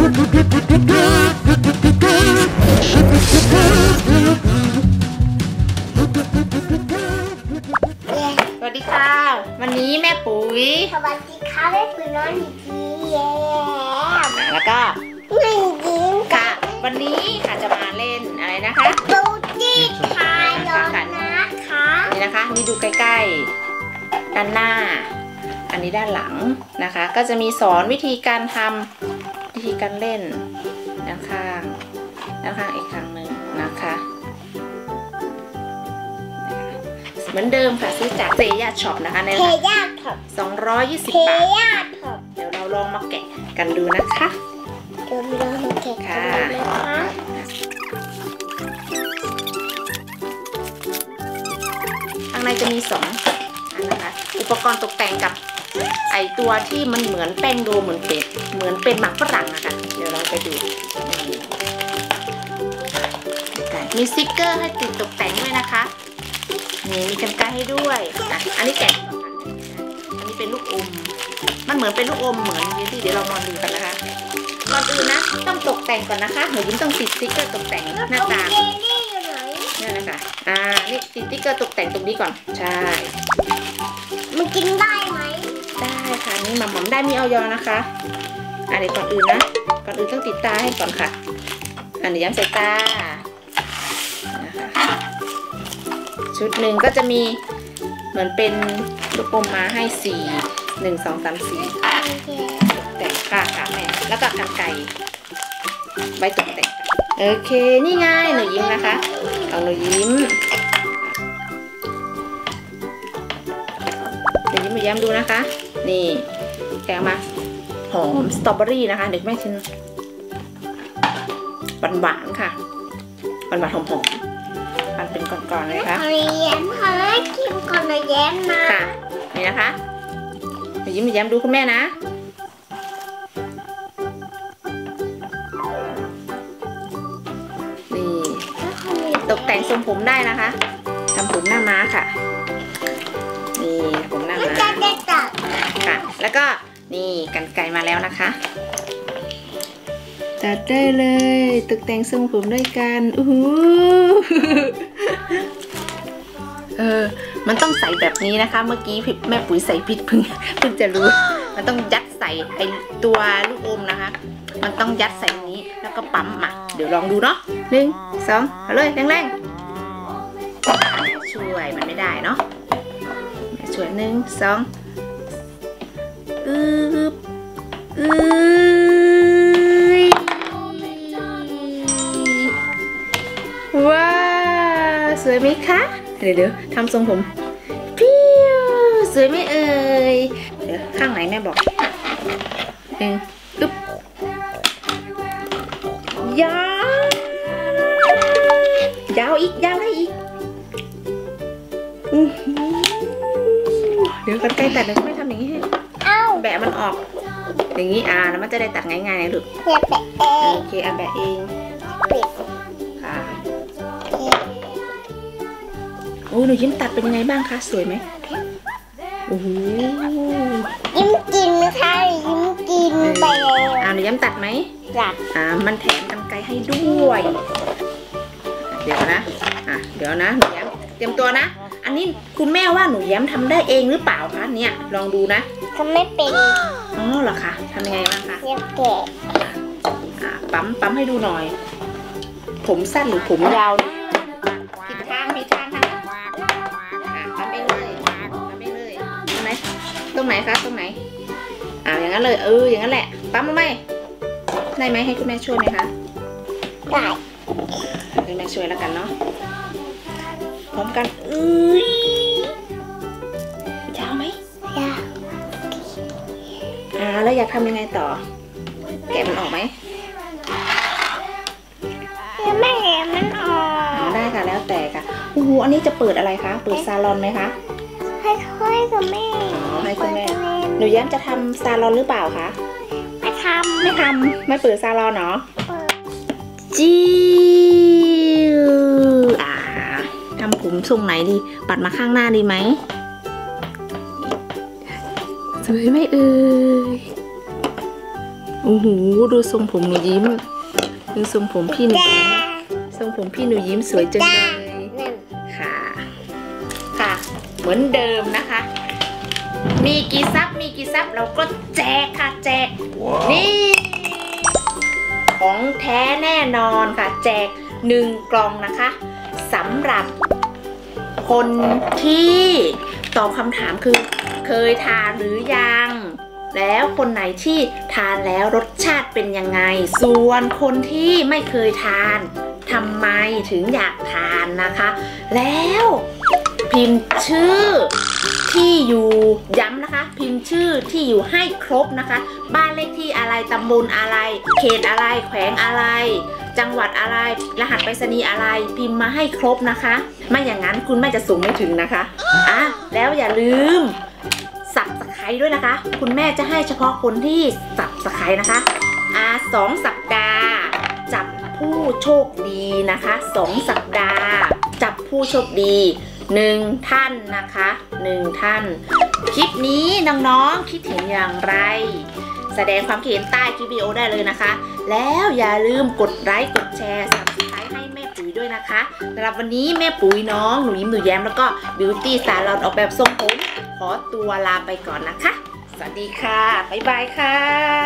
สวัสดีค่ะวันนี้แม่ปุ๋ยสวัสดีค่ะแม่ปุ๋ยน้องหญิงแย้มแล้วก็หญิงยิ้มค่ะวันนี้ค่ะจะมาเล่นอะไรนะคะตูจี้ทายรถนะคะนี่นะคะนี่ดูใกล้ๆด้านหน้าอันนี้ด้านหลังนะคะก็จะมีสอนวิธีการทำวิธีการเล่นด้านข้างอีกครั้งหนึ่งนะคะเหมือนเดิมค่ะซื้อจากเซย่าช็อปนะคะในราคา220 บาทเดี๋ยวเราลองมาแกะกันดูนะคะเดี๋ยวเราแกะกันนะคะข้างในจะมี2 อันนะคะอุปกรณ์ตกแต่งกับไอตัวที่มันเหมือนแป้งโดเหมือนเป็นหมักฝรั่งอะค่ะเดี๋ยวเราไปดูมีสติ๊กเกอร์ให้ติดตกแต่งด้วยนะคะนี่มีกรรไกรให้ด้วยอันนี้แกะอันนี้เป็นลูกอมมันเหมือนเป็นลูกอมเหมือนที่เดี๋ยวเรามาดูกันนะคะก่อนอื่นนะต้องตกแต่งก่อนนะคะหนูยิ้มต้องติดสติ๊กเกอร์ตกแต่งหน้าตานี่นะคะนี่ติดสติ๊กเกอร์ตกแต่งตรงนี้ก่อนใช่มันกินได้ไหมได้ค่ะนี่หม่ำได้มีออยนะคะเดี๋ยวก่อนอื่นต้องติดตาให้ก่อนค่ะเดี๋ยวย้ำใส่ตานะคะชุดหนึ่งก็จะมีเหมือนเป็นลูกอมมาให้4 1 2 3 4แต่งค่ะแม่แล้วก็กรรไกรไว้ตกแต่งโอเคนี่ไงหนูยิ้มนะคะเอาหนูยิ้มย้ำดูนะคะนี่แกงมาหอมสตรอเบอรี่นะคะเด็กแม่ชิมหวานค่ะหวานหอมมันเป็นก้อนๆเลยค่ะแย้มค่ะกินก่อนนะแย้มนะค่ะนี่นะคะยิ้มดูคุณแม่นะนี่ตกแต่งทรงผมได้นะคะทำผมหน้าม้าค่ะนี่ผมหน้าม้าค่ะแล้วก็นี่กรรไกรมาแล้วนะคะตัดได้เลยตกแต่งทรงผมด้วยกันมันต้องใส่แบบนี้นะคะเมื่อกี้แม่ปุ๋ยใส่ผิดเพิ่งจะรู้มันต้องยัดใส่ไอตัวลูกอมนะคะมันต้องยัดใส่นี้แล้วก็ปั๊มมาเดี๋ยวลองดูเนาะ1 2เอาเลยแรงๆช่วยมันไม่ได้เนาะช่วย1 2ว้าวสวยไหมคะเดี๋ยวทำทรงผมปิ้วสวยไหมเอ่ยเดี๋ยวข้างไหนแม่บอกอึ๊บยาวอีกยาวได้อีกเดี๋ยวกันไกลตัดเดี๋ยวไม่ทำอย่างนี้ให้แบะมันออกอย่างนี้แล้วมันจะได้ตัดง่ายๆลูกโอเคแบะเองค่ะโอ้หนูยิ้มตัดเป็นยังไงบ้างคะสวยไหมโอ้โหยิ้มกินค่ะยิ้มกินไปหนูยิ้มตัดไหมตัดมันแถมกรรไกรให้ด้วยเดี๋ยวนะหนูยิ้มเตรียมตัวนะอันนี้คุณแม่ว่าหนูยิ้มทำได้เองหรือเปล่าคะเนี่ยลองดูนะทำไม่เป็นเหรอคะทำยังไงบ้างคะแกะปั๊มให้ดูหน่อยผมสั้นหรือผมยาวผิดทางค่ะปั๊มไปเลยตรงไหนคะตรงไหนอย่างนั้นเลยอย่างนั้นแหละปั๊มไหมได้ไหมให้คุณแม่ช่วยไหมคะได้ให้แม่ช่วยแล้วกันเนาะพร้อมกันยาวไหมยาวแล้วอยากทำยังไงต่อแกะมันออกไหมไม่แกะมันออกได้ค่ะแล้วแต่ค่ะอันนี้จะเปิดอะไรคะเปิดซาลอนไหมคะให้กับแม่ให้คุณแม่หนูย้ำจะทำซาลอนหรือเปล่าคะไม่ทำไม่เปิดซาลอนเนาะทำผมทรงไหนดีปัดมาข้างหน้าดีไหมสวยไหมเอ่ยโอ้โหดูทรงผมหนูยิ้มดูทรงผมพี่หนูยิ้มทรงผมพี่หนูยิ้มสวยจังเลยค่ะค่ะเหมือนเดิมนะคะ มีกี่ซับเราก็แจกค่ะแจก นี่ ของแท้แน่นอนค่ะแจก1 กล่องนะคะสำหรับคนที่ตอบคำถามคือเคยทานหรือยังแล้วคนไหนที่ทานแล้วรสชาติเป็นยังไงส่วนคนที่ไม่เคยทานทำไมถึงอยากทานนะคะแล้วพิมพ์ชื่อที่อยู่ย้ำนะคะพิมพ์ชื่อที่อยู่ให้ครบนะคะบ้านเลขที่อะไรตำบลอะไรเขตอะไรแขวงอะไรจังหวัดอะไรรหัสไปรษณีย์อะไรพิมพ์มาให้ครบนะคะไม่อย่างนั้นคุณแม่จะส่งไม่ถึงนะคะแล้วอย่าลืมSubscribe ด้วยนะคะคุณแม่จะให้เฉพาะคนที่Subscribeนะคะ2 สัปดาห์จับผู้โชคดีนะคะ2 สัปดาห์จับผู้โชคดี1 ท่านนะคะ1 ท่านคลิปนี้น้องๆคิดเห็นอย่างไรแสดงความคิดเห็นใต้คลิปวิดีโอได้เลยนะคะแล้วอย่าลืมกดไลค์กดแชร์ Subscribe ให้แม่ปุ๋ยด้วยนะคะสำหรับวันนี้แม่ปุ๋ยน้องหนูยิ้มหนูแย้มแล้วก็บิวตี้ซาลอนออกแบบทรงผมขอตัวลาไปก่อนนะคะสวัสดีค่ะบ๊ายบายค่ะ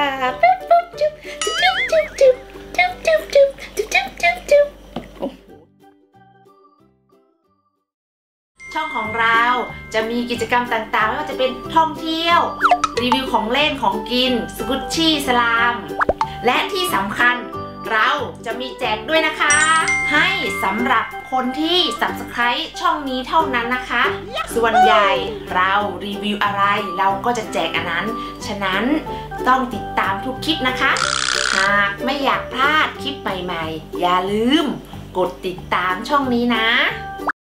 ช่องของเราจะมีกิจกรรมต่างๆไม่ว่าจะเป็นท่องเที่ยวรีวิวของเล่นของกินสกุชชี่สลามและที่สำคัญเราจะมีแจกด้วยนะคะให้สำหรับคนที่ Subscribe ช่องนี้เท่านั้นนะคะส่วนใหญ่เรารีวิวอะไรเราก็จะแจกอันนั้นฉะนั้นต้องติดตามทุกคลิปนะคะหากไม่อยากพลาดคลิปใหม่ๆอย่าลืมกดติดตามช่องนี้นะ